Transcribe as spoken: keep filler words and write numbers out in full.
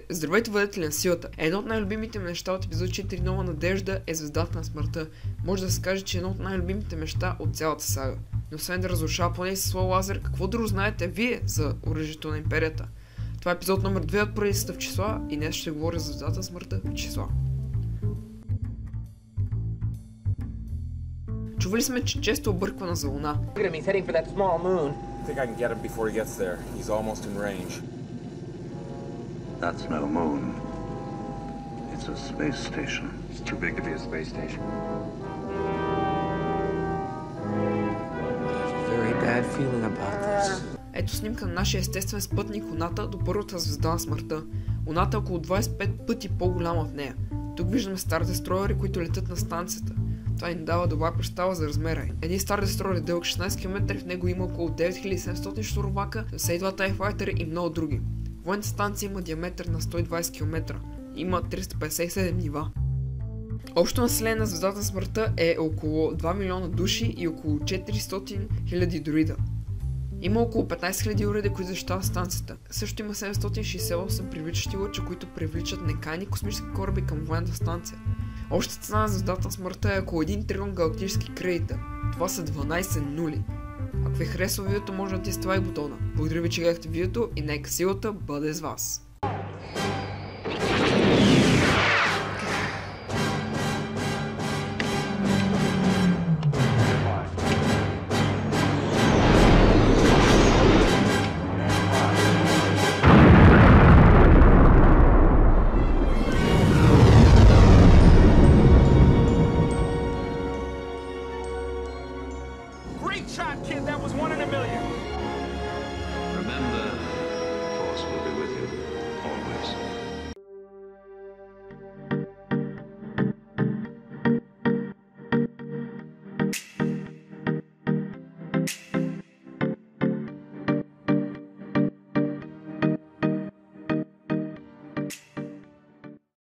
Здравейте, владетели на силата! Едно от най-любимите ми неща от епизод четири Нова надежда е звездата на смъртта. Може да се каже, че е едно от най-любимите неща от цялата сага. Но освен да разрушава планети със своя лазер, какво друго знаете вие за оръжието на империята? Това е епизод номер две от поредицата в числа и днес ще говоря за звездата на смъртта в числа. Чували сме, че често обърквана за Луна. That's no moon. It's a space station. It's too big to be a space station. There's a very bad feeling about this. Ето снимка на нашия естествен спътник Луната до първата звезда на смъртта. Луната е около двадесет и пет пъти по-голяма от нея. Тук виждаме Star Destroyer, които летят на станцията. Това ни дава добра представа за размера й. Един Star Destroyer е дълъг шестнадесет километра, в него има около девет хиляди и седемстотин щурбака, деветдесет и два TIE Fighter и много други. Военната станция има диаметър на сто и двадесет километра. Има триста петдесет и седем нива. Общо население на звездата на смъртта е около два милиона души и около четиристотин хиляди дроида. Има около петнадесет хиляди уреди, които защитават станцията. Също има седемстотин шейсет и осем привличащи лъча, които привличат некайни космически кораби към военната станция. Общата цена на звездата на смъртта е около един трилион галактически кредита. Това са дванадесет нули. Ако ви харесва видеото, може да натиснете лайк бутона. Благодаря ви, че гледахте видеото и нека силата бъде с вас. Great shot, kid. That was one in a million. Remember,